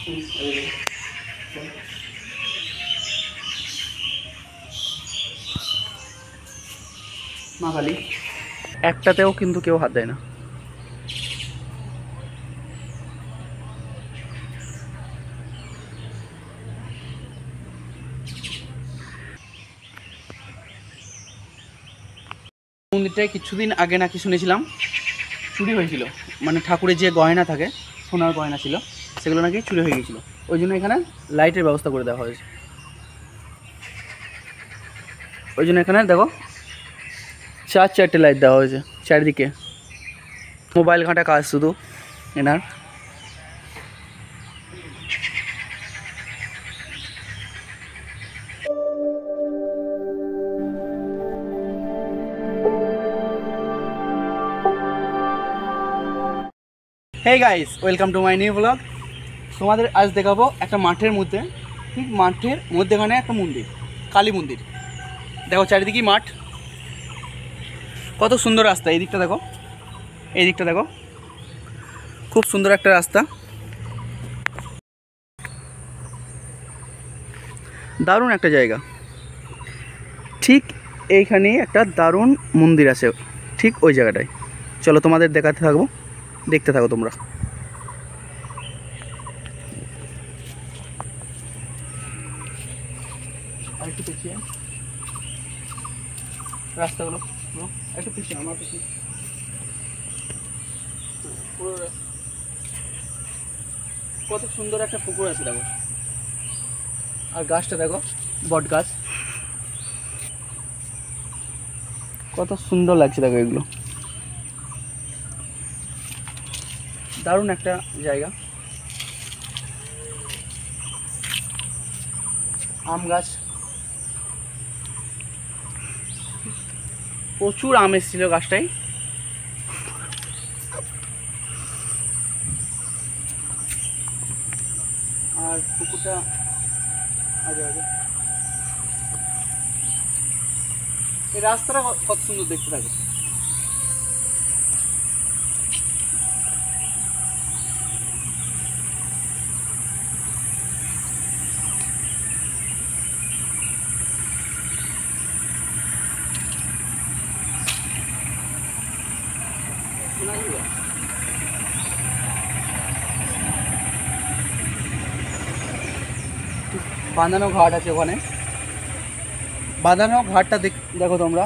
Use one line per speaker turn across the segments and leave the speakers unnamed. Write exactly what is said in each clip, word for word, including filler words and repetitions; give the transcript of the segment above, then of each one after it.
মা কালী একটাতেও কিন্তু কেউ হাত দেয় না। মন্দিরটায় কিছুদিন আগে নাকি শুনেছিলাম চুরি হয়েছিল, মানে ঠাকুরের যে গয়না থাকে সোনার গয়না ছিল সেগুলো নাকি চুরি হয়ে গিয়েছিল, ওই জন্য এখানে লাইটের ব্যবস্থা করে দেওয়া হয়েছে। ওই জন্য এখানে দেখো চার চারটে লাইট দেওয়া হয়েছে চারিদিকে। মোবাইল ঘাঁটা কাজ শুধু এনার। Hey guys, welcome to my new blog. তোমাদের আজ দেখাবো একটা মাঠের মধ্যে, ঠিক মাঠের মধ্যেখানে একটা মন্দির, কালী মন্দির। দেখো চারিদিকেই মাঠ, কত সুন্দর রাস্তা। এই দিকটা দেখো, এই দিকটা দেখো, খুব সুন্দর একটা রাস্তা, দারুণ একটা জায়গা। ঠিক এইখানেই একটা দারুণ মন্দির আছে, ঠিক ওই জায়গাটায়। চলো তোমাদের দেখাতে থাকবো, দেখতে থাকো তোমরা। আরেকটু পিছিয়ে রাস্তাগুলো, একটু পিছিয়ে আমার পিছিয়ে পুরো। কত সুন্দর একটা পুকুর আছে দেখো, আর গাছটা দেখো, বট গাছ, কত সুন্দর লাগছে দেখো। এগুলো দারুণ একটা জায়গা। আম গাছ, প্রচুর আম এসেছিল গাছটায়। আর পুকুরটা আগে আগে, এই রাস্তাটা কত সুন্দর দেখতে থাকে। বাঁধানো ঘাট আছে ওখানে, বাঁধানো ঘাটটা দেখো তোমরা।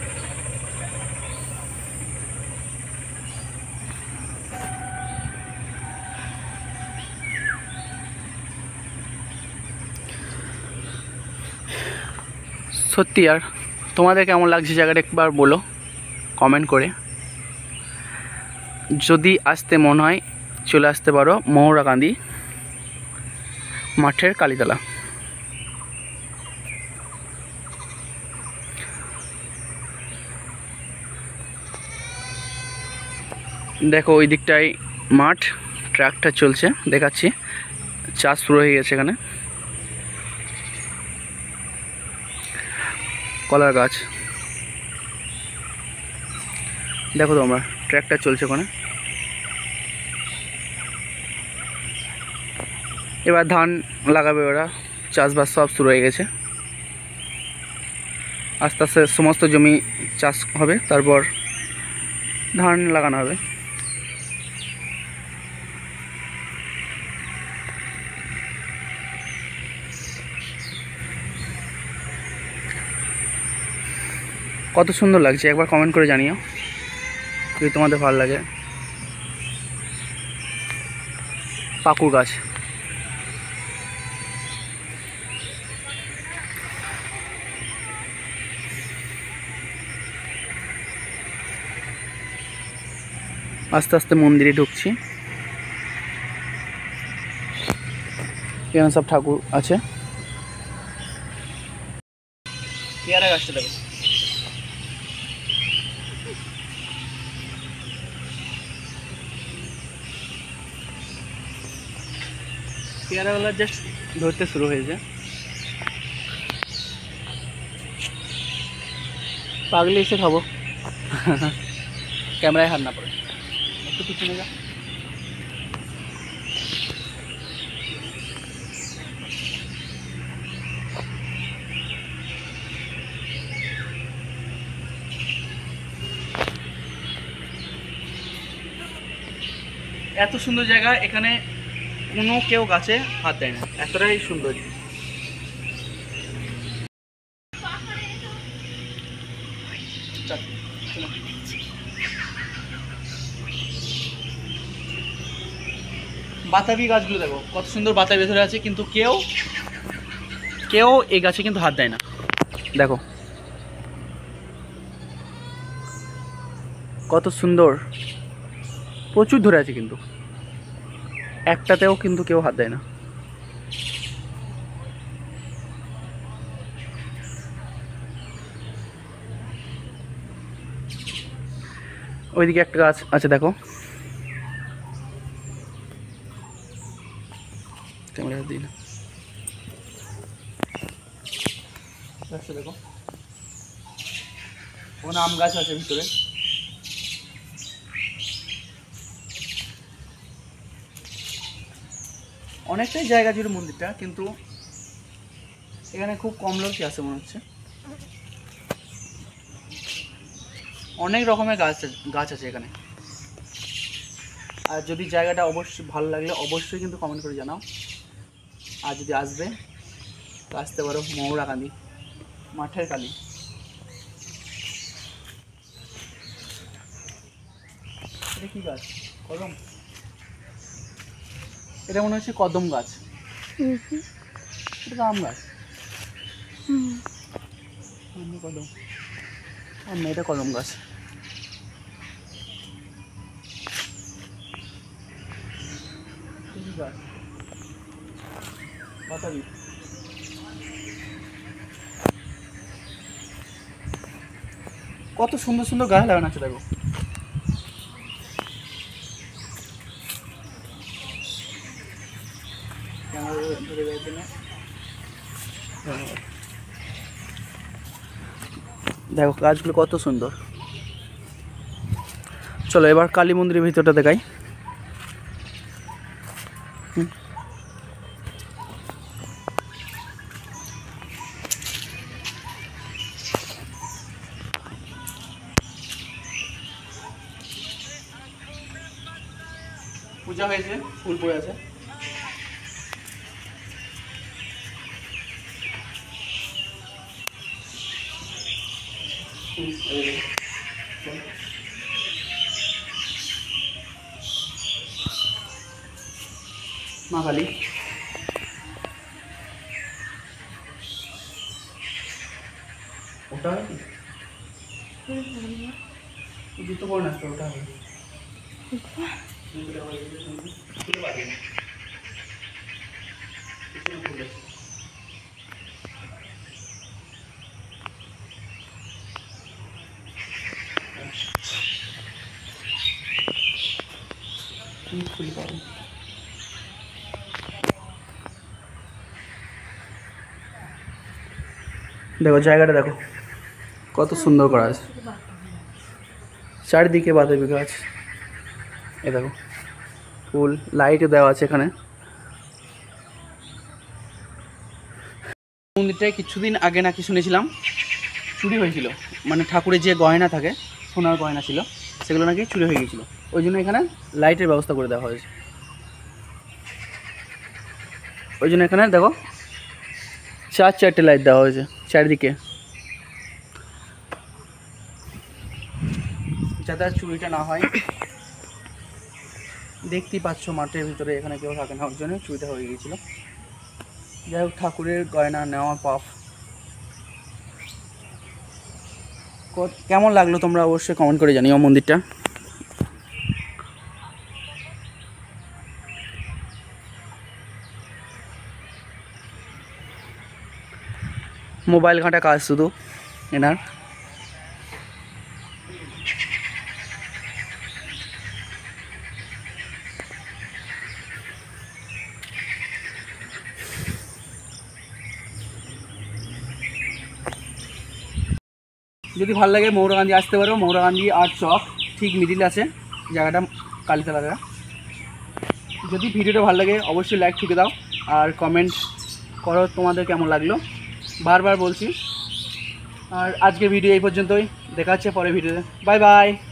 সত্যি আর তোমাদের কেমন লাগছে জায়গাটা একবার বলো কমেন্ট করে। যদি আসতে মন হয় চলে আসতে পারো মাহুরাকান্দি মাঠের কালীতলা। দেখো ওই দিকটায় মাঠ, ট্রাক্টর চলছে দেখাচ্ছি, চাষ শুরু হয়ে গেছে এখানে। কলার গাছ দেখো তোমরা, ট্রাক্টর চলছে ওখানে। এবার ধান লাগাবে ওরা, চাষবাস সব শুরু হয়ে গেছে। আস্তে আস্তে সমস্ত জমি চাষ হবে, তারপর ধান লাগানো হবে। কত সুন্দর লাগছে একবার কমেন্ট করে জানিও যদি তোমাদের ভালো লাগে। পাকুর গাছ, আস্তে আস্তে মন্দিরে ঢুকছি। এখানে সব ঠাকুর আছে। পেয়ারা গাছটা দেখো, পেয়ারাগুলো জাস্ট ধরতে শুরু হয়েছে। পাগলে এসে খাবো, ক্যামেরায় হাত না পড়ে। একটু পিছনে যা। এত সুন্দর জায়গা, এখানে কোনো কেউ গাছে হাত দেয় না, এতটাই সুন্দর। বাতাবি গাছগুলো দেখো কত সুন্দর বাতাবি ভেতরে আছে, কিন্তু কেউ কেউ এই গাছে কিন্তু হাত দেয় না। দেখো কত সুন্দর, প্রচুর ধরে আছে, কিন্তু একটাতেও কিন্তু কেউ হাত দেয় না। ওইদিকে একটা গাছ আছে দেখো, ক্যামেরা দিই না, দেখো ওখানে আম গাছ আছে ভিতরে। অনেকটাই জায়গা জুড়ে মন্দিরটা, কিন্তু এখানে খুব কম লোকই আছে মনে হচ্ছে। অনেক রকমের গাছ গাছ আছে এখানে। আর যদি জায়গাটা অবশ্যই ভালো লাগলে অবশ্যই কিন্তু কমেন্ট করে জানাও। আর যদি আসবে তো আসতে পারো মাহুরাকান্দি, মাঠের কালী। এটা কি গাছ? কদম। এটা মনে হচ্ছে কদম গাছ। এটা আম গাছ। কদম আম না, এটা কদম গাছ। বাতাবি। কত সুন্দর সুন্দর গাছ লাগানো আছে দেখো। দেখো গাছগুলো কত সুন্দর। চলো এবার কালী মন্দিরের ভিতরটা দেখাই। পূজা হয়েছে, ফুল পড়ে আছে। মা কালী। ওটা জুতো পরে না, ওটা হবে খুলি পাবো। দেখো জায়গাটা দেখো কত সুন্দর করা আছে, চারিদিকে বাতাবি গাছ। এ দেখো ফুল, লাইটও দেওয়া আছে এখানে। মন্দিরটায় কিছুদিন আগে নাকি শুনেছিলাম চুরি হয়েছিল, মানে ঠাকুরের যে গয়না থাকে, সোনার গয়না ছিল, সেগুলো নাকি চুরি হয়ে গিয়েছিল। ওই জন্য এখানে লাইটের ব্যবস্থা করে দেওয়া হয়েছে। ওই জন্য এখানে দেখো চার চারটে লাইট দেওয়া হয়েছে চারিদিকে, যাতে আর চুরিটা না হয়। দেখতেই পাচ্ছ মাঠের ভিতরে এখানে কেউ থাকে না, ওই জন্য চুরিটা হয়ে গিয়েছিল। যাই হোক, ঠাকুরের গয়না নেওয়া পাপ। কেমন লাগলো তোমরা অবশ্যই কমেন্ট করে জানিও মন্দিরটা। মোবাইল ঘাঁটা কাজ শুধু এনার। যদি ভালো লাগে মাহুরাকান্দি আসতে পারো। মাহুরাকান্দি আর চক ঠিক মিডিল আছে জায়গাটা, কালীতলা জায়গা। যদি ভিডিওটা ভালো লাগে অবশ্যই লাইক ঠুকে দাও আর কমেন্ট করো তোমাদের কেমন লাগলো, বারবার বলছি। আর আজকের ভিডিও এই পর্যন্তই, দেখা হচ্ছে পরের ভিডিওতে। Bye by.